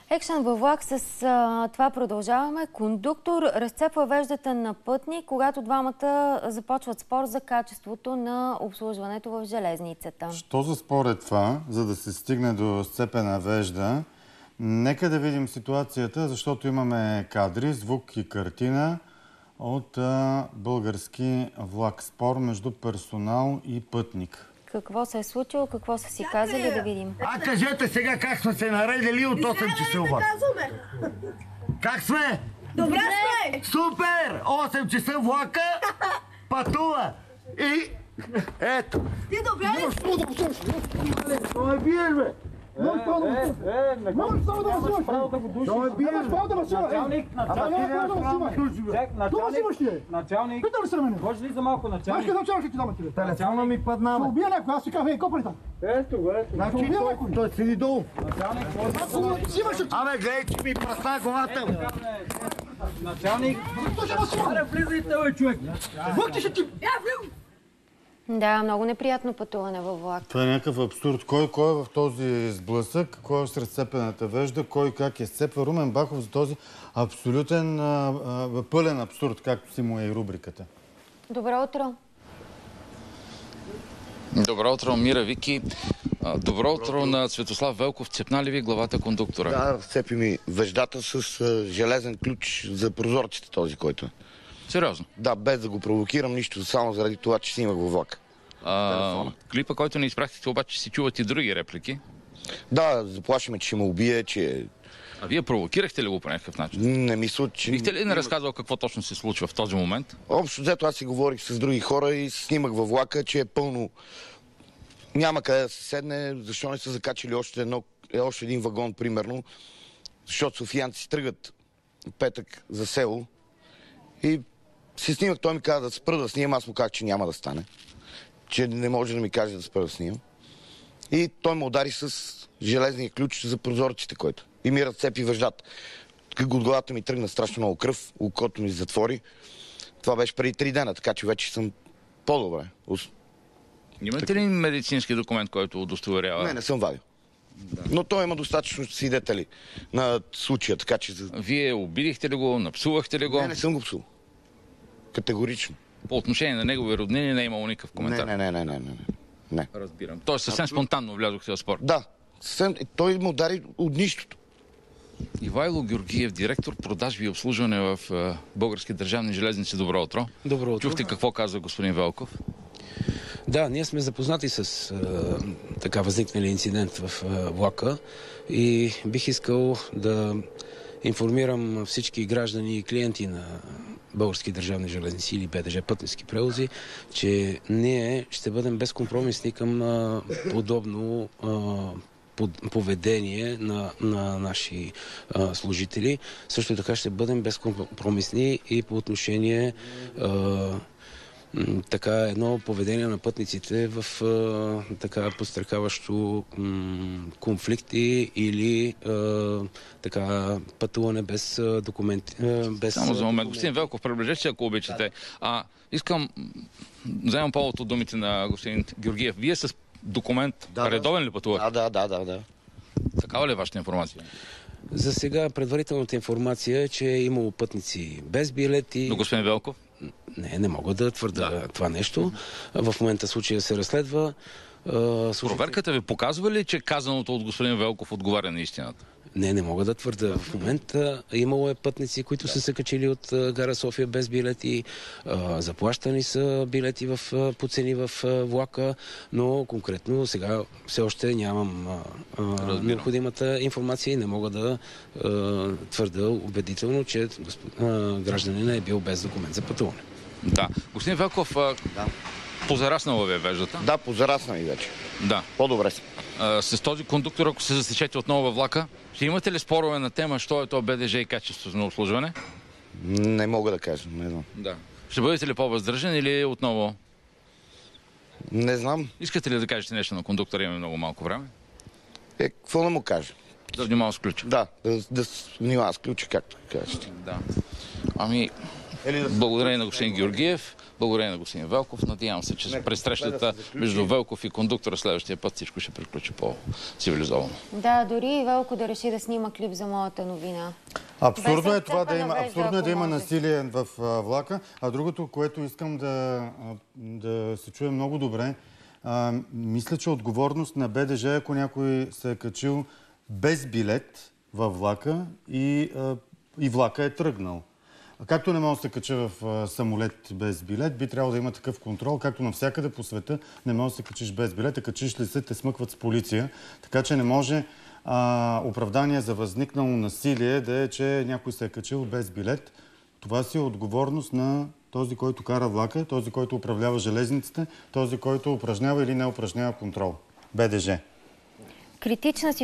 Екшън във влак, с това продължаваме. Кондуктор разцепва веждата на пътник, когато двамата започват спор за качеството на обслужването в железницата. Що за спор е това, за да се стигне до сцепена вежда? Нека да видим ситуацията, защото имаме кадри, звук и картина от български влак. Спор между персонал и пътник. Какво се е случило, какво са си казали, да видим. Кажете сега как сме се наредили от 8 часа влак. Как сме? Добре сме! Супер! 8 часа влака пътува. И ето. Ти добре ли? Той биеш, бе! Нямаш право да ме снимаш! Началник! Питам ли се на мене? Може ли за малко началник? Знаеш къде началник ще ти дам тебе? Телефона ми падна, бе. Убия някой, аз си казвам, ей, копали там! Ето го, ето. Значи той седи долу. Началник, Абе, гледай, че ми прасна главата, бе. началник. Аре, влизайте, бе, човек. Въкти ще ти... Да, много неприятно пътуване във влак. Това е някакъв абсурд. Кой е в този сблъсък? Кой е с разцепената вежда? Кой как е сцепва? Румен Бахов за този абсолютен пълен абсурд, както си му е и рубриката. Добро утро. Добро утро, Мира, Вики. Добро утро на Светослав Велков. Цепна ли ви главата кондуктора? Да, цепи ми веждата с железен ключ за прозорците този, който е. Сериозно? Да, без да го провокирам нищо, само заради това, че снимах във влака. Клипа, който ни изпратихте, обаче си чуват и други реплики. Да, заплашиме, че ще ме убие, че... А вие провокирахте ли го по някакъв начин? Не мисля, че... Бихте ли не разказал какво точно се случва в този момент? Общо взето аз си говорих с други хора и снимах във влака, че е пълно... Няма къде да се седне, защо не са закачали още един вагон, примерно, защото софиянци тръгват петък за село и си снимах, той ми каза да спра да снимам, аз му казах, че няма да стане, че не може да ми каже да спра да снимам. И той ме удари с железния ключ за прозорците, който. И ми разцепи веждата. От главата ми тръгна страшно много кръв, окото ми затвори. Това беше преди 3 дена, така че вече съм по-добре. Имате ли медицински документ, който удостоверява? Не съм вадил. Да. Но той има достатъчно свидетели на случая, така че... Вие обидихте ли го, напсувахте ли го? Не съм го псувал. Категорично. По отношение на негови роднини не е имало никакъв коментар? Не. Разбирам. Тоест съвсем спонтанно влязохте в спор? Да. Той му удари от нищото. Ивайло Георгиев, директор продажби и обслужване в Български държавни железници. Добро утро. Добро утро. Чухте какво каза господин Велков? Да, ние сме запознати с така възникнали инцидент в влака и бих искал да информирам всички граждани и клиенти на Български държавни железници или БДЖ пътнически превози, че ние ще бъдем безкомпромисни към подобно поведение на наши служители. Също така ще бъдем безкомпромисни и по отношение така едно поведение на пътниците в така подстрекаващо конфликти или така пътуване без документи. Само за момент. Господин Велков, приближете се, ако обичате. Искам да вземам повод от думите на господин Георгиев. Вие с документ редовен ли пътувате? Да. Такава ли е вашата информация? За сега предварителната информация е, че е имало пътници без билети. Но господин Велков? Не мога да твърда това нещо. В момента случая се разследва. Проверката ви показва ли, че казаното от господин Велков отговаря на истината? Не мога да твърда. В момента имало е пътници, които са се качили от гара София без билети. Заплащани са билети по цени в влака, но конкретно сега все още нямам необходимата информация и не мога да твърда убедително, че гражданина е бил без документ за пътуване. Да. Господин Велков, позараснала ви е веждата? Да, позарасна ми вече. Да. По-добре си. С този кондуктор, ако се засечете отново във влака, ще имате ли спорове на тема, що е то БДЖ и качеството на обслужване? Не мога да кажа, не знам. Да. Ще бъдете ли по-въздържан или отново? Не знам. Искате ли да кажете нещо на кондуктора? Имаме много малко време. Какво да му кажа? Да внимава с ключа. Да внимава с ключа, както кажете. Да. Ами, Благодарение на господин Георгиев, благодарение на господин Велков. Надявам се, че през срещата между Велков и кондуктора следващия път всичко ще приключи по-цивилизовано. Да, дори и Велко да реши да снима клип за моята новина. Абсурдно е това Абсурдно да има може. насилие в влака. А другото, което искам да се чуе много добре, мисля, че отговорност на БДЖ, ако някой се е качил без билет във влака и влака е тръгнал. Както не може да се кача в самолет без билет, би трябвало да има такъв контрол, както навсякъде по света не може да се качиш без билет, а качиш ли се, те смъкват с полиция. Така че не може оправдание за възникнало насилие да е, че някой се е качил без билет. Това си е отговорност на този, който кара влака, този, който управлява железниците, този, който упражнява или не упражнява контрол. БДЖ. Критична